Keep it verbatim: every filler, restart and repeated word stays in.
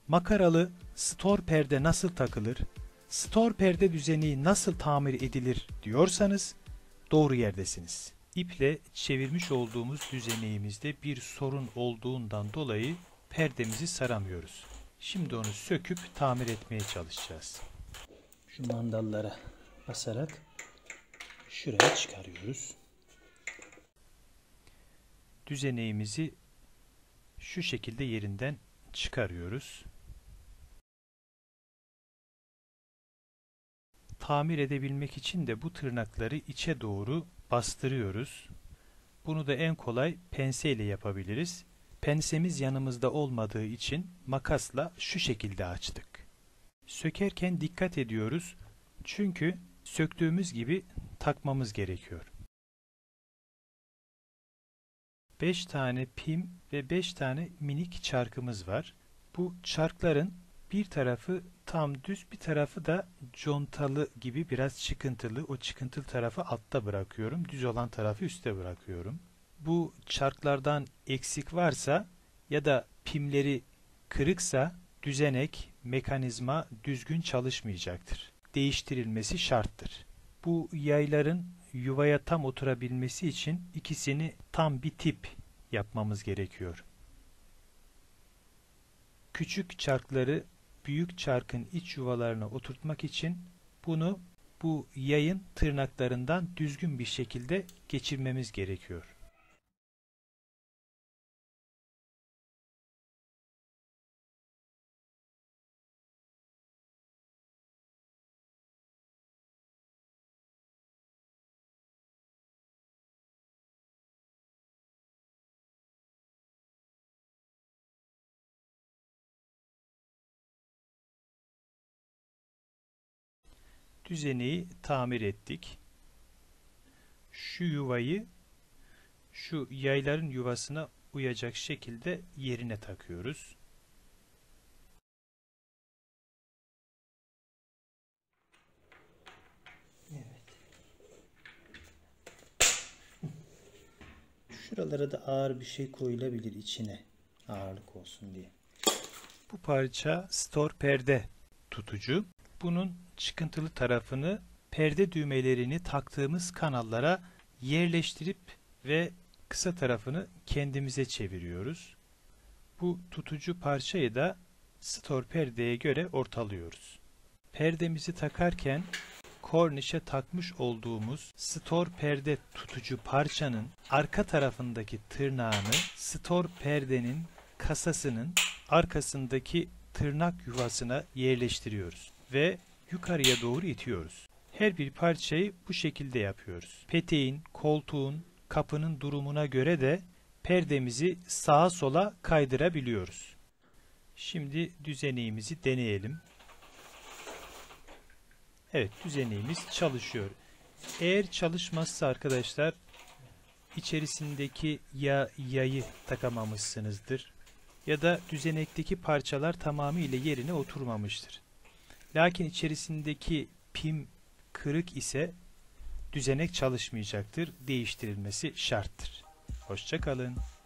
Makaralı stor perde nasıl takılır, stor perde düzeni nasıl tamir edilir diyorsanız doğru yerdesiniz. İple çevirmiş olduğumuz düzeneğimizde bir sorun olduğundan dolayı perdemizi saramıyoruz. Şimdi onu söküp tamir etmeye çalışacağız. Şu mandallara basarak şuraya çıkarıyoruz. Düzeneğimizi şu şekilde yerinden çıkarıyoruz. Tamir edebilmek için de bu tırnakları içe doğru bastırıyoruz. Bunu da en kolay penseyle yapabiliriz. Pensemiz yanımızda olmadığı için makasla şu şekilde açtık. Sökerken dikkat ediyoruz. Çünkü söktüğümüz gibi takmamız gerekiyor. beş tane pim ve beş tane minik çarkımız var. Bu çarkların bir tarafı tam düz, bir tarafı da contalı gibi biraz çıkıntılı. O çıkıntılı tarafı altta bırakıyorum. Düz olan tarafı üstte bırakıyorum. Bu çarklardan eksik varsa ya da pimleri kırıksa düzenek, mekanizma düzgün çalışmayacaktır. Değiştirilmesi şarttır. Bu yayların yuvaya tam oturabilmesi için ikisini tam bir tip yapmamız gerekiyor. Küçük çarkları büyük çarkın iç yuvalarına oturtmak için bunu bu yayın tırnaklarından düzgün bir şekilde geçirmemiz gerekiyor. Düzeneği tamir ettik. Şu yuvayı şu yayların yuvasına uyacak şekilde yerine takıyoruz. Evet. Şuralara da ağır bir şey koyulabilir içine. Ağırlık olsun diye. Bu parça stor perde tutucu. Bunun çıkıntılı tarafını perde düğmelerini taktığımız kanallara yerleştirip ve kısa tarafını kendimize çeviriyoruz. Bu tutucu parçayı da stor perdeye göre ortalıyoruz. Perdemizi takarken kornişe takmış olduğumuz stor perde tutucu parçanın arka tarafındaki tırnağını stor perdenin kasasının arkasındaki tırnak yuvasına yerleştiriyoruz ve yukarıya doğru itiyoruz. Her bir parçayı bu şekilde yapıyoruz. Peteğin, koltuğun, kapının durumuna göre de perdemizi sağa sola kaydırabiliyoruz. Şimdi düzeneğimizi deneyelim. Evet, düzeneğimiz çalışıyor. Eğer çalışmazsa arkadaşlar içerisindeki ya yayı takamamışsınızdır ya da düzenekteki parçalar tamamıyla yerine oturmamıştır. Lakin içerisindeki pim kırık ise düzenek çalışmayacaktır. Değiştirilmesi şarttır. Hoşça kalın.